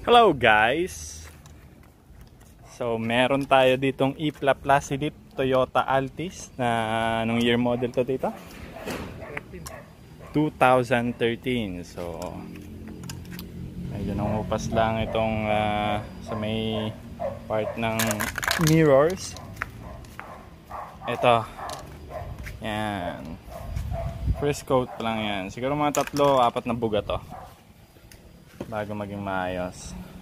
Hello guys! So meron tayo ditong Placidip Toyota Altis na anong year model to dito? 2013. So medyo nangupas lang itong sa may part ng mirrors. Ito. Yan. First coat pa lang yan. Siguro mga 3-4 na buga to bago maging maayos.